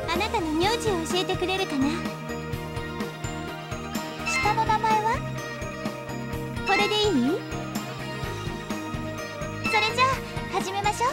あなたの名字を教えてくれるかな。下の名前はこれでいい？それじゃあ始めましょう。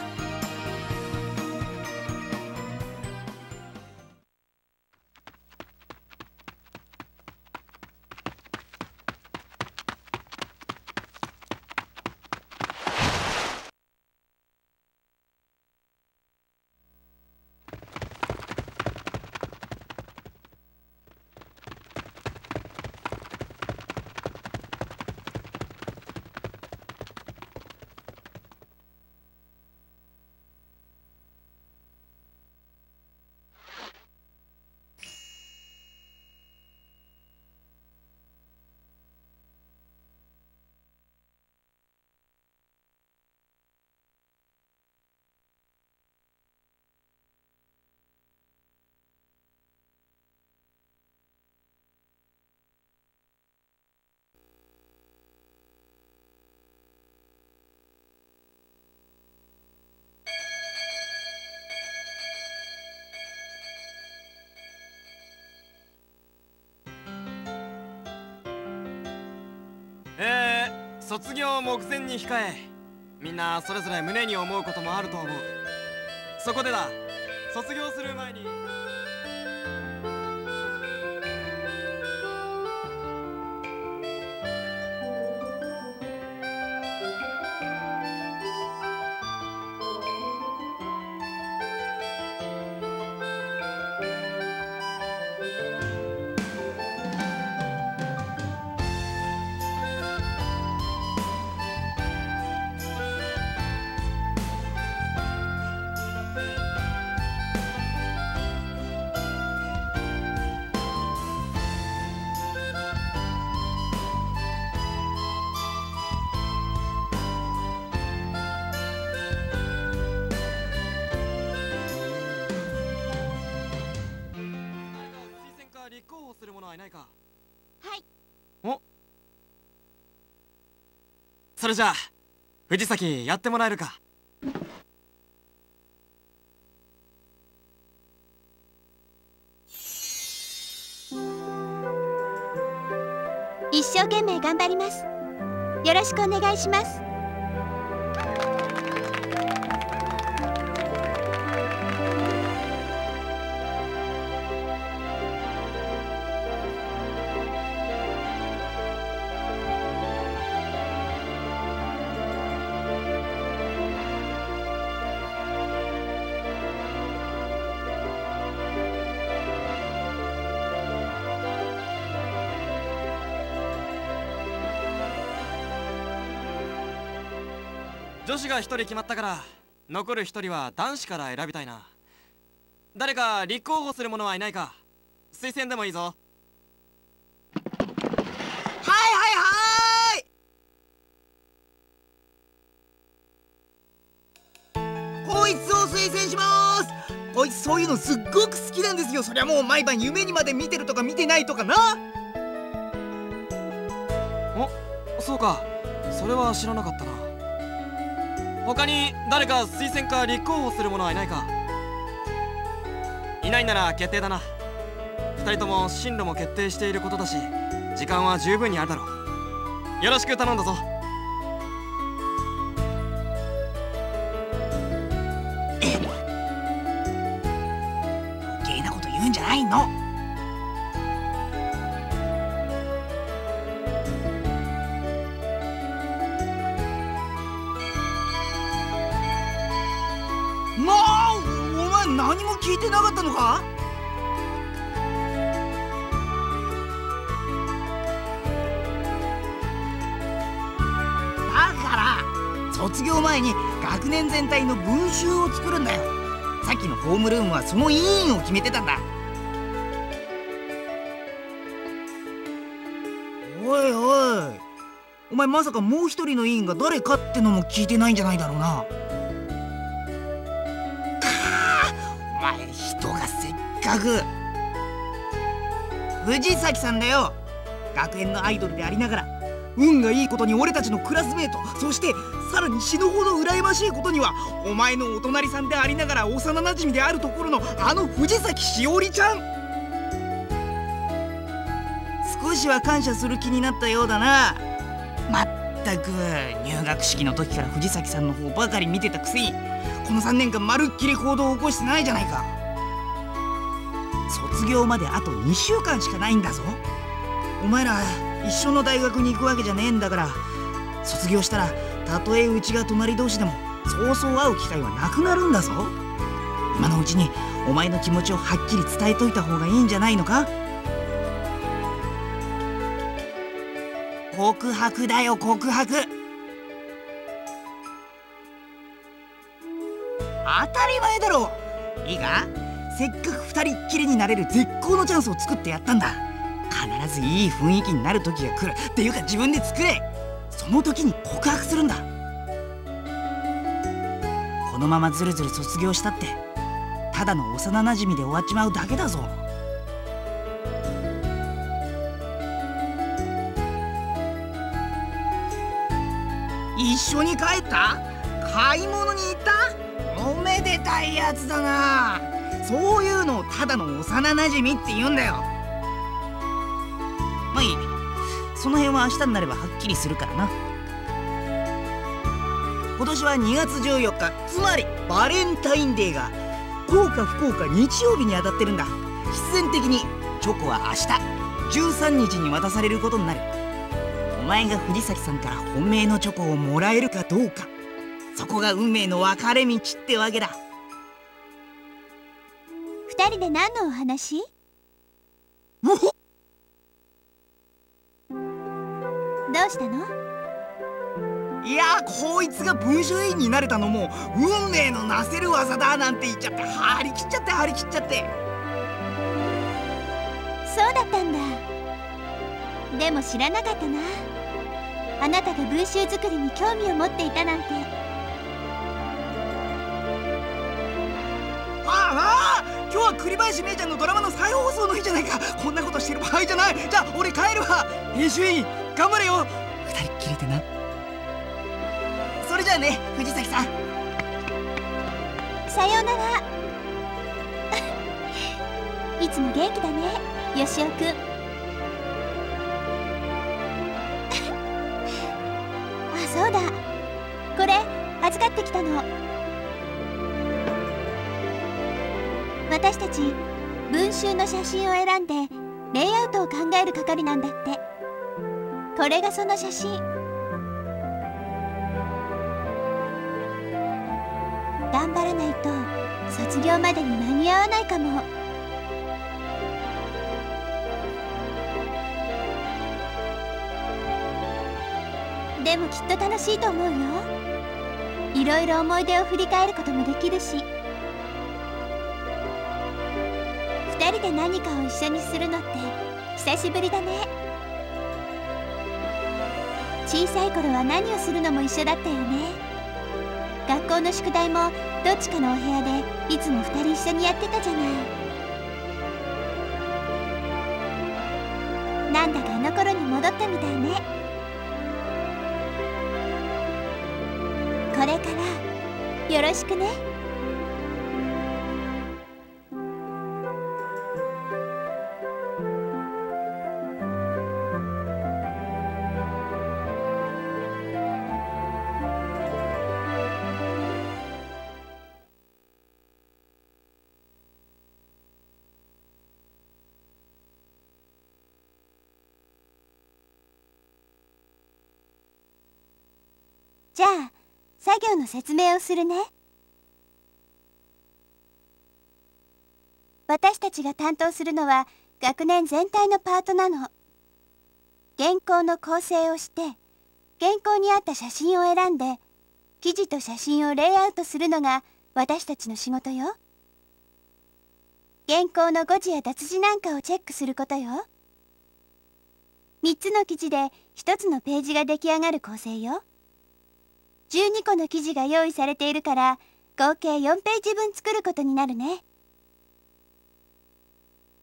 卒業を目前に控え、みんなそれぞれ胸に思うこともあると思う。そこでだ、卒業する前に立候補する者はいないか。 はい。 お、それじゃあ藤崎やってもらえるか。 一生懸命頑張ります。よろしくお願いします。 女子が1人決まったから、残る1人は男子から選びたいな。誰か立候補する者はいないか。推薦でもいいぞ。 はいこいつを推薦します。こいつそういうのすっごく好きなんですよ。そりゃもう毎晩夢にまで見てるとか見てないとかな。 お、そうか、それは知らなかったな。他に誰か推薦か立候補する者はいないか。いないなら決定だな。2人とも進路も決定していることだし、時間は十分にあるだろう。よろしく頼んだぞ。 余計なこと言うんじゃないの。お前何も聞いてなかったのか。だから卒業前に学年全体の文集を作るんだよ。さっきのホームルームはその委員を決めてたんだ。おいおい、お前まさかもう一人の委員が誰かってのも聞いてないんじゃないだろうな。お前人がせっかく。藤崎さんだよ。学園のアイドルでありながら運がいいことに俺たちのクラスメート、そしてさらに死ぬほど羨ましいことには、お前のお隣さんでありながら幼なじみであるところのあの藤崎しおりちゃん。少しは感謝する気になったようだな。まったく入学式の時から藤崎さんの方ばかり見てたくせに、この3年間まるっきり行動を起こしてないじゃないか。卒業まであと2週間しかないんだぞ。お前ら一緒の大学に行くわけじゃねえんだから、卒業したらたとえうちが隣同士でもそうそう会う機会はなくなるんだぞ。今のうちにお前の気持ちをはっきり伝えといた方がいいんじゃないのか。告白だよ、告白。当たり前だろ。いいか、せっかく二人っきりになれる絶好のチャンスを作ってやったんだ。必ずいい雰囲気になる時が来るっていうか、自分で作れ。その時に告白するんだ。このままずるずる卒業したってただの幼なじみで終わっちまうだけだぞ。一緒に帰った？買い物に行った？おめでたいやつだな。そういうのをただの幼なじみって言うんだよ。まあいい、その辺は明日になればはっきりするからな。今年は2月14日、つまりバレンタインデーが幸か不幸か日曜日に当たってるんだ。必然的にチョコは明日13日に渡されることになる。お前が藤崎さんから本命のチョコをもらえるかどうか、そこが運命の分かれ道ってわけだ。 2人で何のお話？どうしたの？ いや、こいつが文書委員になれたのも運命のなせる技だなんて言っちゃって、張り切っちゃって張り切っちゃって。 そうだったんだ。でも知らなかったな。あなたが文集作りに興味を持っていたなんて。 今日は栗林芽衣ちゃんのドラマの再放送の日じゃないか。こんなことしてる場合じゃない。じゃあ俺帰るわ。編集員頑張れよ。二人っきりでな。それじゃあね、藤崎さん。 さようなら。いつも元気だね、よしおくん。あ、そうだ、これ預かってきたの。私たち文集の写真を選んでレイアウトを考える係なんだって。これがその写真。頑張らないと卒業までに間に合わないかも。でもきっと楽しいと思うよ。いろいろ思い出を振り返ることもできるし、2人で何かを一緒にするのって久しぶりだね。小さい頃は何をするのも一緒だったよね。学校の宿題もどっちかのお部屋でいつも2人一緒にやってたじゃない。なんだかあの頃に戻ったみたいね。これからよろしくね。じゃあ作業の説明をするね。私たちが担当するのは学年全体のパートなの。原稿の構成をして、原稿に合った写真を選んで、記事と写真をレイアウトするのが私たちの仕事よ。原稿の誤字や脱字なんかをチェックすることよ。3つの記事で1つのページが出来上がる構成よ。12個の記事が用意されているから、合計4ページ分作ることになる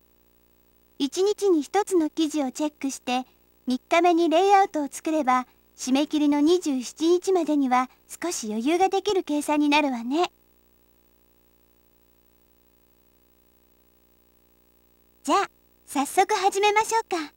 ね。1日に1つの記事をチェックして、3日目にレイアウトを作れば、 締め切りの27日までには少し余裕ができる計算になるわね。じゃあ早速始めましょうか。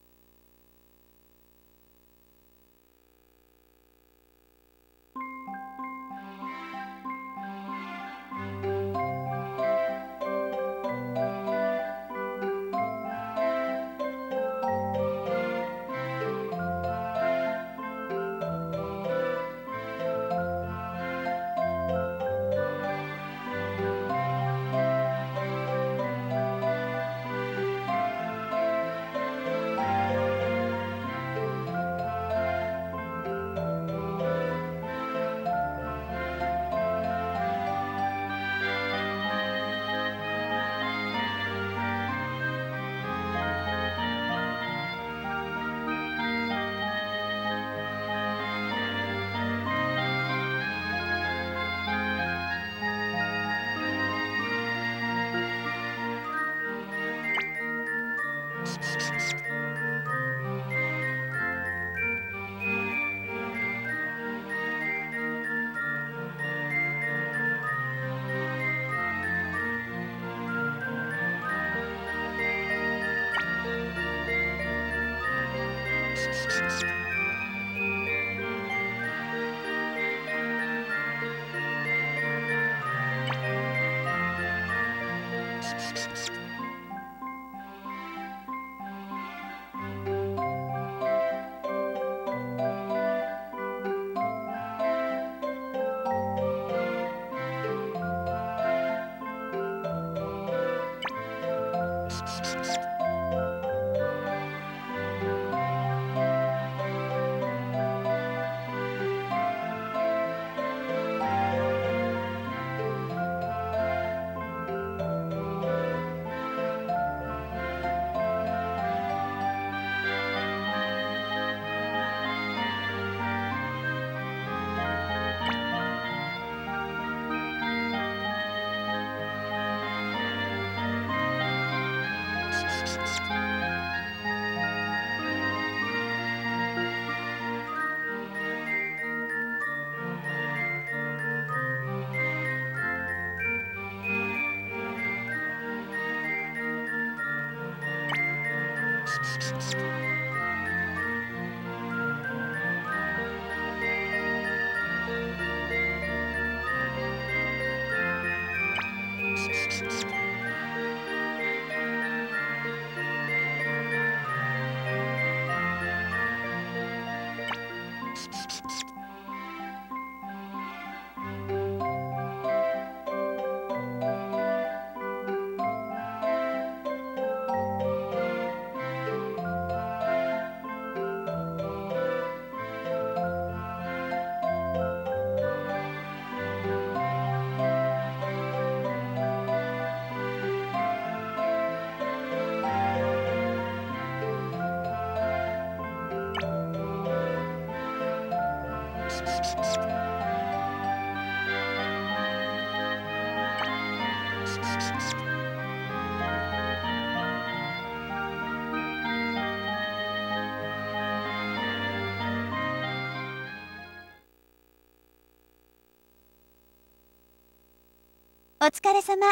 お疲れ様。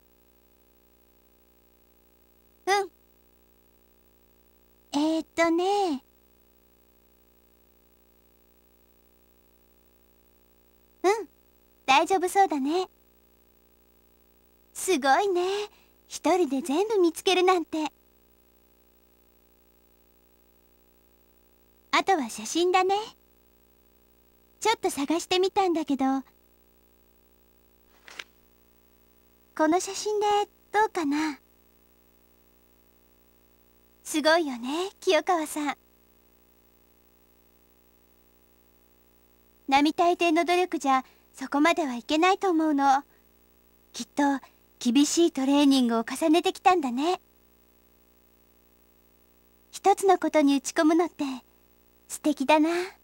うん。ね。うん、大丈夫そうだね。すごいね。一人で全部見つけるなんて。あとは写真だね。ちょっと探してみたんだけど、この写真でどうかな。すごいよね、清川さん。並大抵の努力じゃそこまではいけないと思うの。きっと厳しいトレーニングを重ねてきたんだね。一つのことに打ち込むのって素敵だな。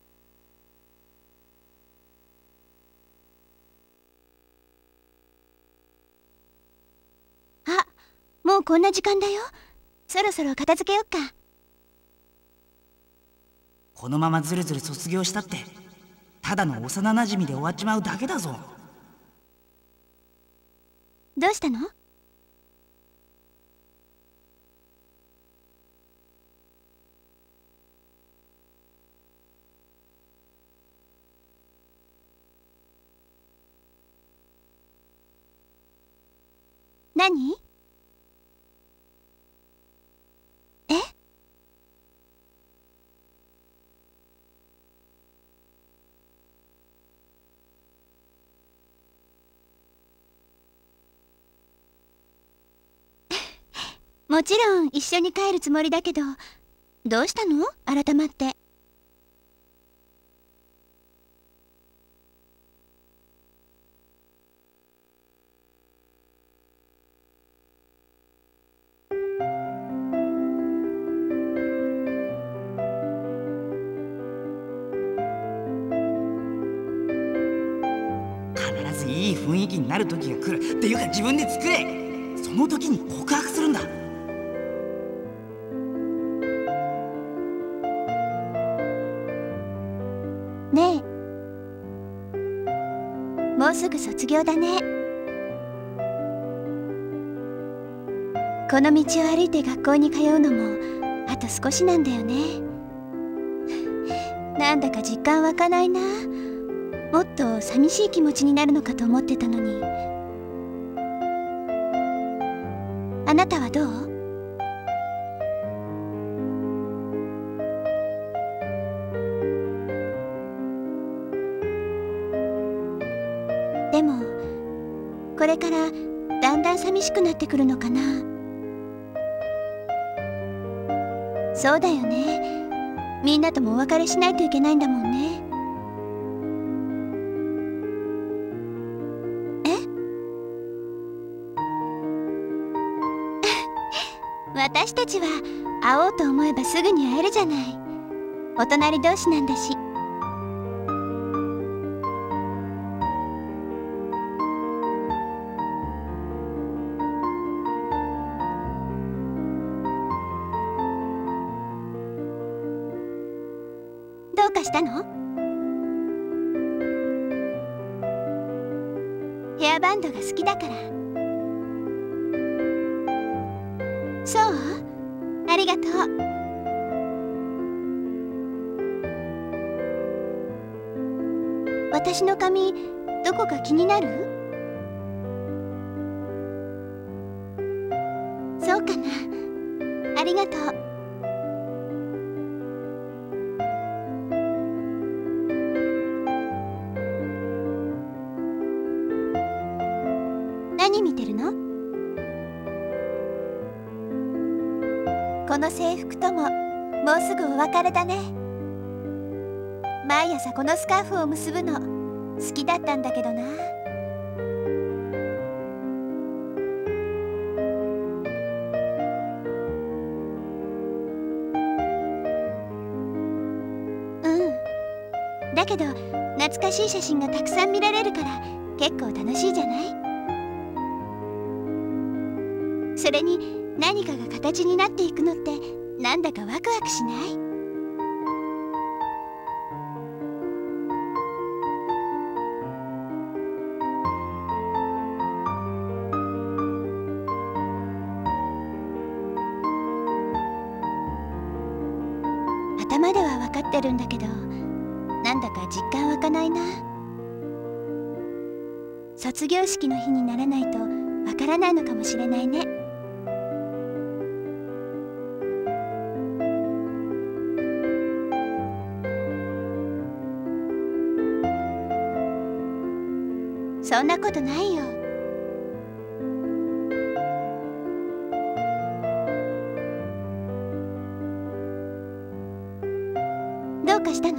あ、もうこんな時間だよ。そろそろ片付けよっか。 このままずるずる卒業したってただの幼なじみで終わっちまうだけだぞ。 どうしたの？何？え？もちろん一緒に帰るつもりだけど、どうしたの？改まって。 必ずいい雰囲気になる時が来るっていうか自分で作れ。その時に告白するんだ。 ねえ、もうすぐ卒業だね。この道を歩いて学校に通うのもあと少しなんだよね。なんだか実感湧かないな。もっと寂しい気持ちになるのかと思ってたのに。あなたはどう？でもこれからだんだん寂しくなってくるのかな。そうだよね。みんなともお別れしないといけないんだもんね。私たちは会おうと思えばすぐに会えるじゃない。お隣同士なんだし。どうかしたの？ヘアバンドが好きだから。そう？ありがとう。私の髪どこか気になる？そうかな。ありがとう。何見てるの？この制服とももうすぐお別れだね。毎朝このスカーフを結ぶの好きだったんだけどな。だけど懐かしい写真がたくさん見られるから結構楽しいじゃない。それに何かが形になっていくのってなんだかワクワクしない？頭では分かってるんだけどなんだか実感湧かないな。卒業式の日にならないとわからないのかもしれないね。そんなことないよ。どうかしたの？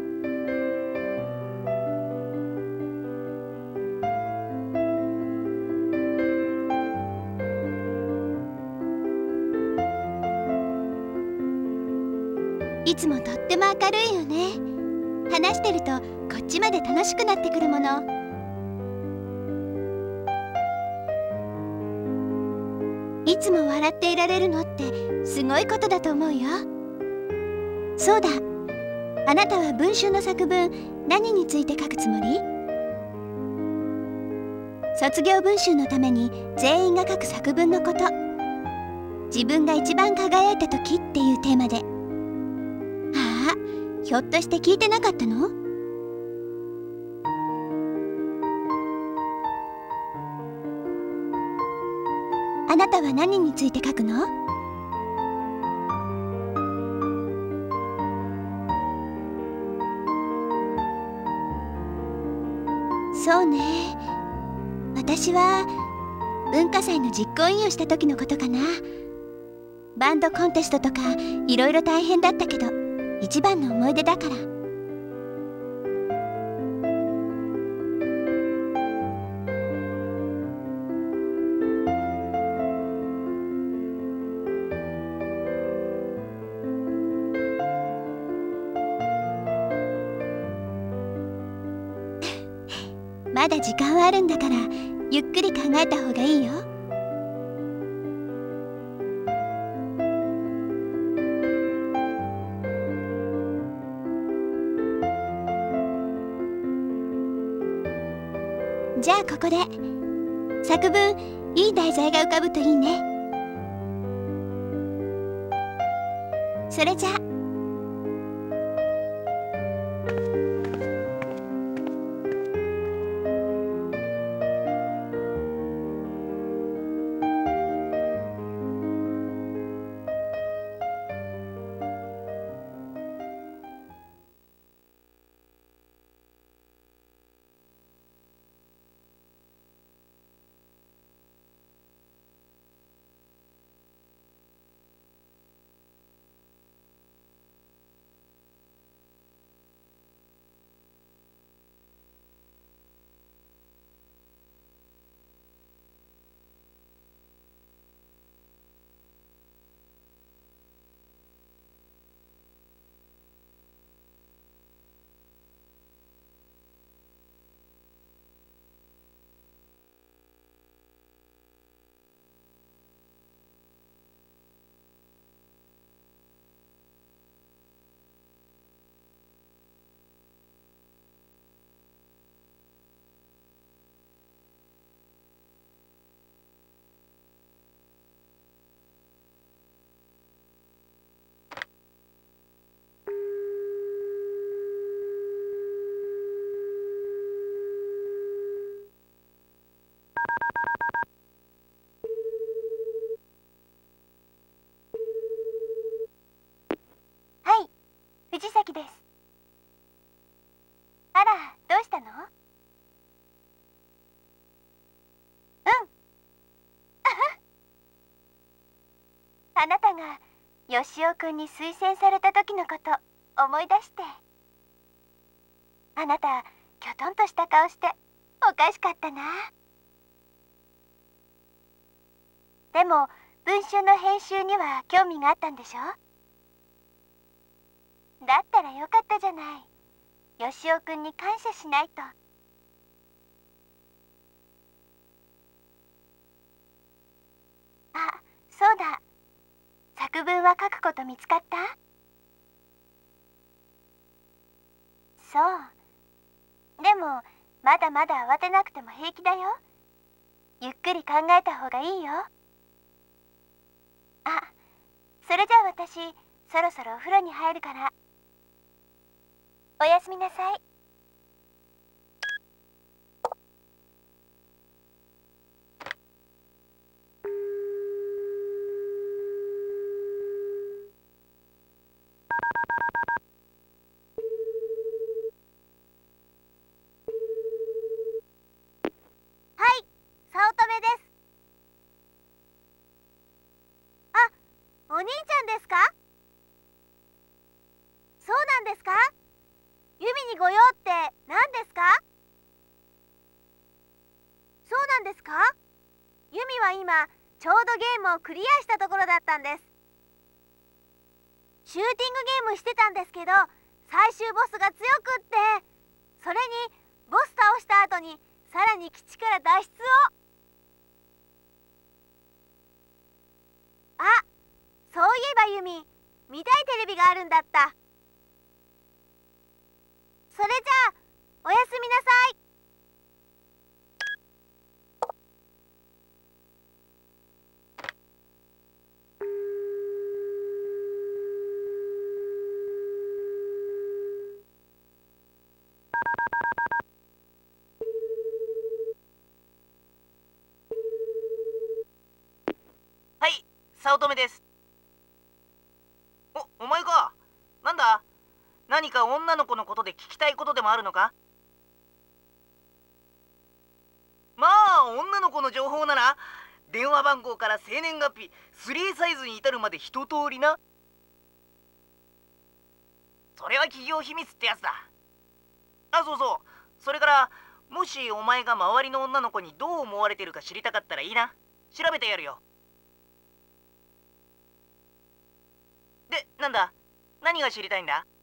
いつもとっても明るいよね。話してるとこっちまで楽しくなってくるもの。いつも笑っていられるのってすごいことだと思うよ。そうだ、 あなたは文集の作文、何について書くつもり？卒業文集のために全員が書く作文のこと。自分が一番輝いた時っていうテーマで。ああ、ひょっとして聞いてなかったの？あなたは何について書くの？そうね。私は文化祭の実行委員をした時のことかな。バンドコンテストとかいろいろ大変だったけど、一番の思い出だから。まだ時間はあるんだから、ゆっくり考えた方がいいよ。じゃあここで作文、いい題材が浮かぶといいね。それじゃあ。藤崎です。あら、どうしたの？うんあなたがよしおくんに推薦された時のこと思い出して。あなたきょとんとした顔しておかしかったな。でも文集の編集には興味があったんでしょ？だったらよかったじゃない。よしおくんに感謝しないと。あ、そうだ。作文は書くこと見つかった？そう。でもまだまだ慌てなくても平気だよ。ゆっくり考えた方がいいよ。あ、それじゃあ私そろそろお風呂に入るから。おやすみなさい。はい、早乙女です。あ、お兄ちゃんですか？そうなんですか？ユミにご用って何ですか？そうなんですか？ユミは今ちょうどゲームをクリアしたところだったんです。シューティングゲームしてたんですけど、最終ボスが強くって、それにボス倒した後にさらに基地から脱出を。あ、そういえばユミ、見たいテレビがあるんだった。 それじゃあおやすみなさい。 はい、早乙女です。お前か。なんだ、何か女の子のことで聞きたいことでもあるのか？まあ女の子の情報なら電話番号から生年月日、3サイズに至るまで一通りな。それは企業秘密ってやつだ。あ、そうそう。それからもしお前が周りの女の子にどう思われてるか知りたかったらいいな。調べてやるよ。で、なんだ、何が知りたいんだ？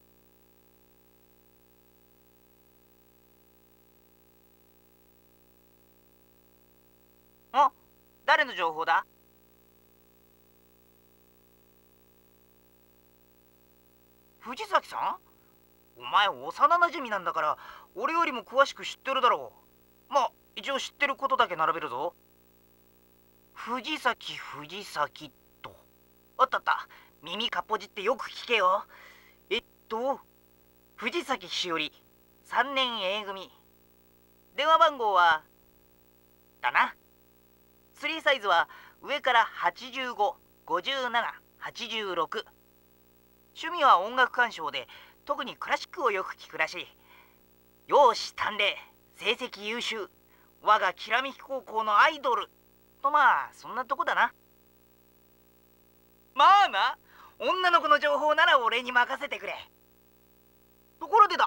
誰の情報だ？藤崎さん？お前幼なじみなんだから俺よりも詳しく知ってるだろう。まあ一応知ってることだけ並べるぞ。藤崎と。あったあった。耳かっぽじってよく聞けよ。藤崎しおり、3年 A 組。電話番号はだな。3サイズは上から85、57、86。趣味は音楽鑑賞で、特にクラシックをよく聞くらしい。容姿端麗、成績優秀、我がきらめき高校のアイドルと、まあそんなとこだな。まあな、女の子の情報なら俺に任せてくれ。ところでだ、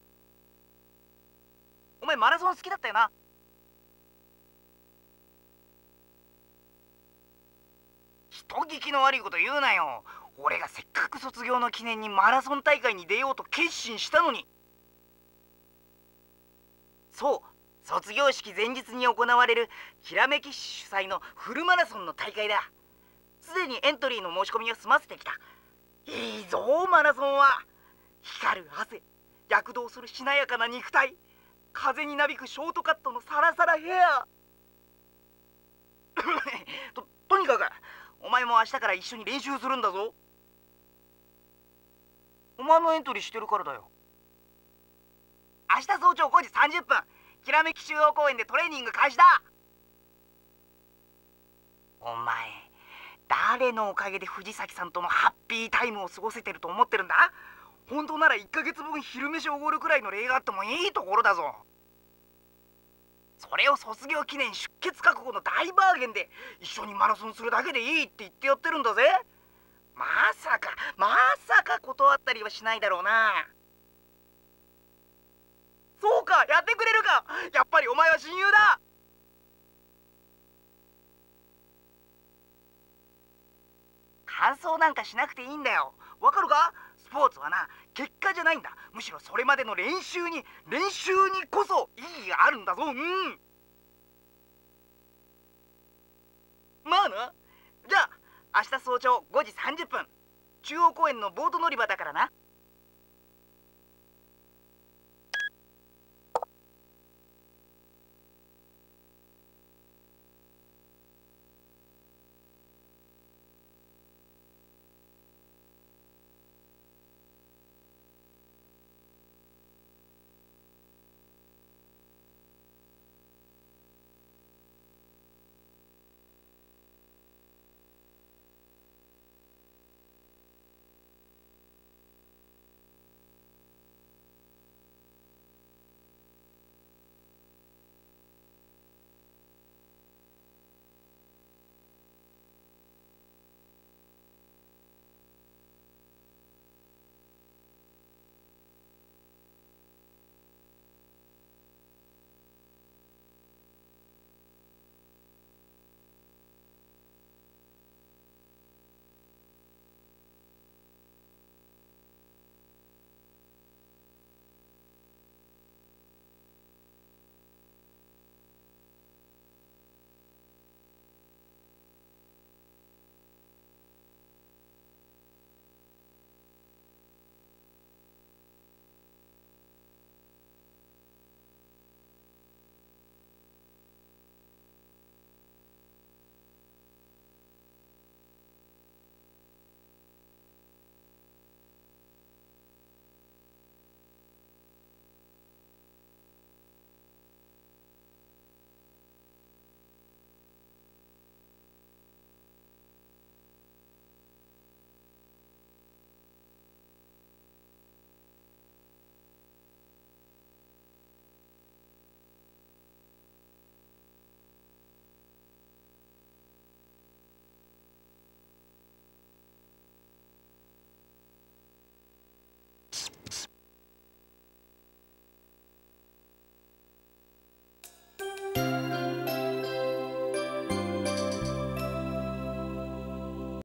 お前マラソン好きだったよな。人聞きの悪いこと言うなよ。俺がせっかく卒業の記念にマラソン大会に出ようと決心したのに。そう、卒業式前日に行われるきらめき市主催のフルマラソンの大会だ。すでにエントリーの申し込みを済ませてきた。いいぞマラソンは。光る汗、躍動するしなやかな肉体、風になびくショートカットのサラサラヘアとにかくお前も明日から一緒に練習するんだぞ。お前もエントリーしてるからだよ。明日早朝5時30分、きらめき中央公園でトレーニング開始だ。お前誰のおかげで藤崎さんとのハッピータイムを過ごせてると思ってるんだ？本当なら1ヶ月分昼飯おごるくらいの礼があってもいいところだぞ。それを卒業記念出血覚悟の大バーゲンで一緒にマラソンするだけでいいって言ってやってるんだぜ。まさか断ったりはしないだろうな。そうか、やってくれるか。やっぱりお前は親友だ。感想なんかしなくていいんだよ。わかるか？スポーツはな、結果じゃないんだ。むしろそれまでの練習にこそ意義があるんだぞ。まあな。じゃあ明日早朝5時30分、中央公園のボート乗り場だからな。